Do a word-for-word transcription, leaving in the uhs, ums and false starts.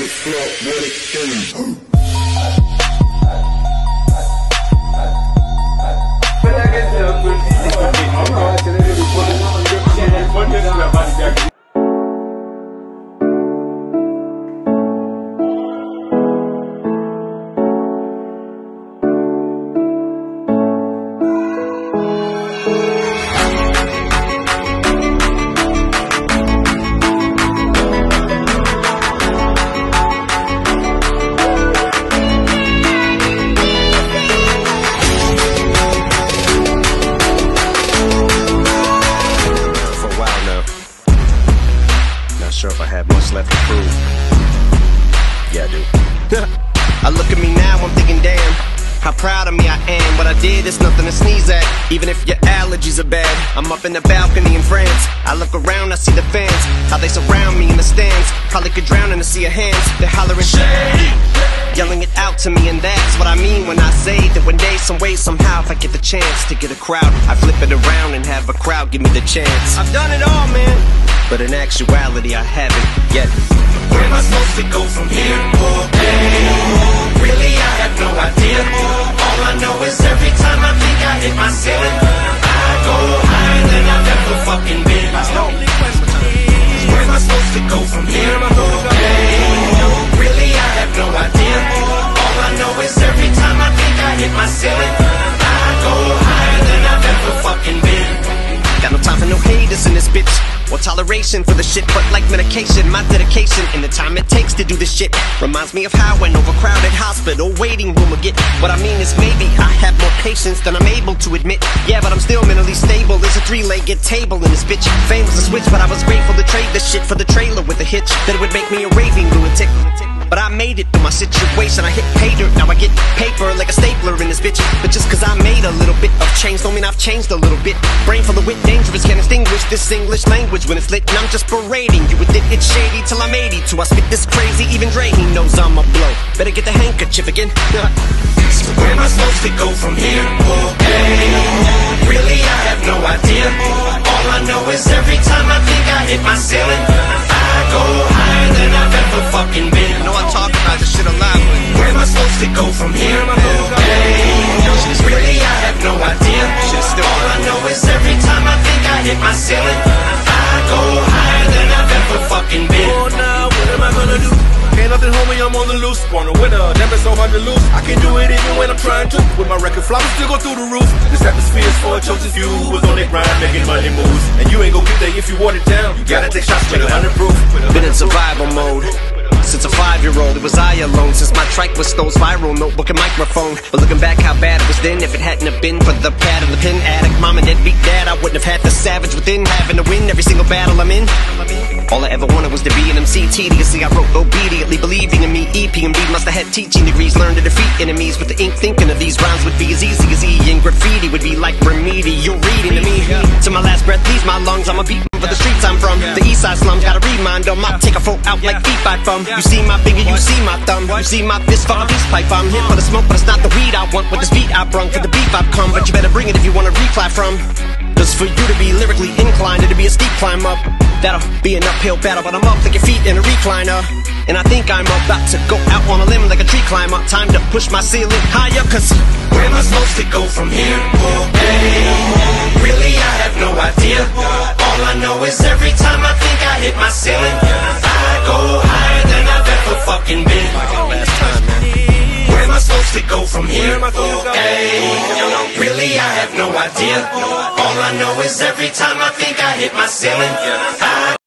flip, what it do? Sure if I have much left to prove. Yeah, I do. I look at me now, I'm thinking, damn, how proud of me I am. What I did is nothing to sneeze at, even if your allergies are bad. I'm up in the balcony in France. I look around, I see the fans, how they surround me in the stands. Probably could drown in a sea of hands. They're hollering shade, yelling it out to me, and that's what I mean when I say that one day, some way, somehow, if I get the chance to get a crowd, I flip it around and have a crowd give me the chance. I've done it all, man, but in actuality, I haven't yet. Where am I supposed to go from here? Oh, hey. Really, I have no idea. All I know is every time I think I hit my ceiling, I go higher than I've ever fucking been. Where am I supposed to go from here? Oh, hey. Really, I have no idea. All I know is every time I think I hit my ceiling, I go higher than I've ever fucking been. Got no time for no haters in this bitch, or toleration for the shit, but like medication, my dedication and the time it takes to do this shit reminds me of how an overcrowded hospital waiting room will get. What I mean is maybe I have more patience than I'm able to admit. Yeah, but I'm still mentally stable. There's a three-legged table in this bitch. Fame was a switch, but I was grateful to trade the shit for the trailer with a hitch that would make me a raving lunatic. But I made it through my situation. I hit pay dirt, now I get paper like a stapler in this bitch. But just cause I made a little bit of change don't mean I've changed a little bit. Brain full of wit, dangerous, can't extinguish this English language when it's lit. And I'm just berating you with it, it's shady till I'm eighty-two. I spit this crazy, even Dre, he knows I'm a blow. Better get the handkerchief again. So where am I supposed to go from here? Oh, hey. Really, I have no idea. All I know is every time I think I hit my ceiling, I go higher than I've ever fucking been. You know I talk about this shit a lot, but where am I supposed to go from here? Oh, hey. Really, I have no idea. All I know is every time I think I hit my ceiling, I go higher than I've ever fucking been. Oh, now what am I gonna do? Ain't nothing, homie, I'm on the loose. Born a winner, never so hard to lose. I can do it even when I'm trying to. With my record flop, still go through the roof. This atmosphere is for a chosen few who was on their grind, making money moves. And you ain't gon' get there if you want it down. You gotta take shots with a hundred proof. been in survival mode since a five-year-old. It was I alone since my trike was Stowe's viral notebook and microphone. But looking back how bad it was then, if it hadn't have been for the pad and the pen addict, mom and deadbeat dad, I wouldn't have had the savage within, having to win every single battle I'm in. All I ever wanted was to be an M C. Tediously I wrote obediently, believing in me. E P and B must have had teaching degrees, learned to defeat enemies with the ink, thinking of these rhymes would be as easy as E. And graffiti would be like remedial reading to me. To my last breath leaves my lungs, I'm a beat for the streets I'm from. The east side slums, gotta remind them, I'll take a folk out like feet by thumb. You see my finger, you see my thumb. You see my fist for a peace pipe. I'm here for the smoke, but it's not the weed I want. With this beat I brung, for the beef I've come. But you better bring it if you wanna reply from. Cause for you to be lyrically inclined, it'll be a steep climb up. That'll be an uphill battle, but I'm up like your feet in a recliner. And I think I'm about to go out on a limb like a tree climber. Time to push my ceiling higher, cause where am I supposed to go from here? Oh, hey. Really, I have no idea. All I know is every time I think I hit my ceiling, I go higher than I've ever fucking been. Where am I supposed to go from here? Oh, hey. Really, I have no idea. All I know is every time I think I hit my ceiling, I